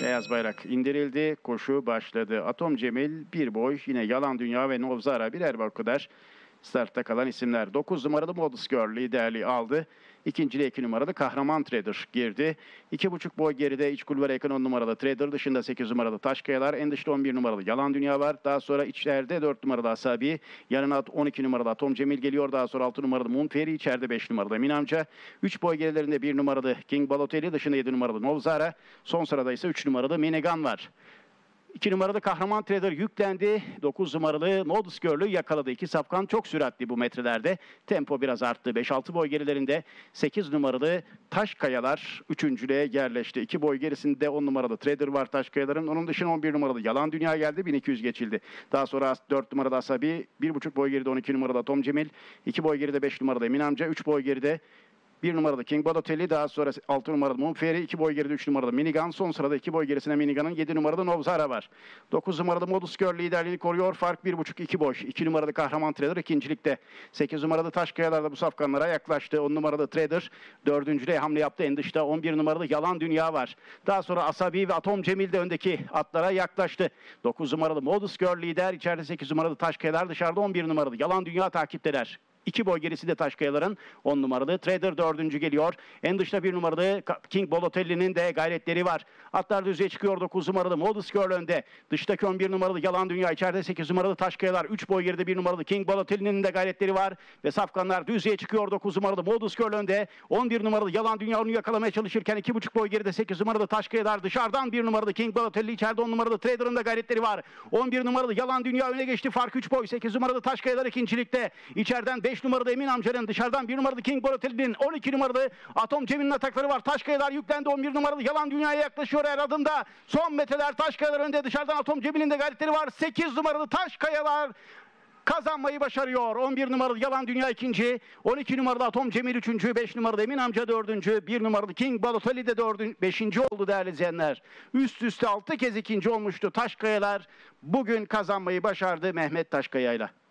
Beyaz bayrak indirildi. Koşu başladı. Atom Cemil, Bir Boy, yine Yalan Dünya ve Novzara birer bu kadar startta kalan isimler. 9 numaralı Modus Girl liderliği aldı. İkinciliğe 2 numaralı Kahraman Trader girdi. 2,5 boy geride iç kulvara yakın 10 numaralı Trader, dışında 8 numaralı Taşkayalar, en dışta 11 numaralı Yalan Dünya var. Daha sonra içeride 4 numaralı Asabi, yanına 12 numaralı Atom Cemil geliyor. Daha sonra 6 numaralı Munferi, içeride 5 numaralı Emin Amca. 3 boy gerilerinde 1 numaralı King Balotelli, dışında 7 numaralı Novzara. Son sırada ise 3 numaralı Minigun var. 2 numaralı Kahraman Trader yüklendi. 9 numaralı Modus Girl'ü yakaladı. 2 safkan çok süratli bu metrelerde. Tempo biraz arttı. 5-6 boy gerilerinde 8 numaralı Taşkayalar üçüncülüğe yerleşti. 2 boy gerisinde 10 numaralı Trader var Taşkayaların. Onun dışında 11 numaralı Yalan Dünya geldi. 1200 geçildi. Daha sonra 4 numaralı Asabi, 1,5 boy geride 12 numaralı Atom Cemil, 2 boy geride 5 numaralı Emin Amca, 3 boy geride 1 numaralı King Balotelli, daha sonra 6 numaralı Munferi, 2 boy geride 3 numaralı Minigun, son sırada 2 boy gerisine Minigun'un 7 numaralı Novzara var. 9 numaralı Modus Girl liderliğini koruyor. Fark 1,5-2 boy. 2 numaralı Kahraman Trader ikincilikte. 8 numaralı Taşkayalar da bu safkanlara yaklaştı. 10 numaralı Trader dördüncülüğe hamle yaptı. En dışta 11 numaralı Yalan Dünya var. Daha sonra Asabi ve Atom Cemil de öndeki atlara yaklaştı. 9 numaralı Modus Girl lider. İçeride 8 numaralı Taşkayalar, dışarıda 11 numaralı Yalan Dünya takipteler. 2 boy gerisi de Taşkayaların 10 numaralı Trader dördüncü geliyor. En dışta 1 numaralı King Balotelli'nin de gayretleri var. Atlar düzeye çıkıyor. 9 numaralı Modus Girl önde. Dıştaki 11 numaralı Yalan Dünya, içeride 8 numaralı Taşkayalar. 3 boy geride 1 numaralı King Balotelli'nin de gayretleri var. Ve safkanlar düzeye çıkıyor. 9 numaralı Modus Girl önde. 11 numaralı Yalan Dünya onu yakalamaya çalışırken 2,5 boy geride 8 numaralı Taşkayalar. Dışarıdan 1 numaralı King Balotelli, içeride 10 numaralı Trader'ın da gayretleri var. 11 numaralı Yalan Dünya öne geçti. Fark 3 boy. 8 numaralı Taşkayalar ikincilikte. İçeriden 5 numaralı Emin Amca'nın, dışarıdan 1 numaralı King Balotelli'nin, 12 numaralı Atom Cemil'in atakları var. Taşkayalar yüklendi. 11 numaralı Yalan Dünya'ya yaklaşıyor her adımda. Son metreler Taşkayalar önde. Dışarıdan Atom Cemil'in de gayretleri var. 8 numaralı Taşkayalar kazanmayı başarıyor. 11 numaralı Yalan Dünya ikinci, 12 numaralı Atom Cemil üçüncü, 5 numaralı Emin Amca dördüncü, 1 numaralı King Balotelli de beşinci oldu değerli izleyenler. Üst üste 6 kez ikinci olmuştu Taşkayalar. Bugün kazanmayı başardı Mehmet Taşkaya'yla.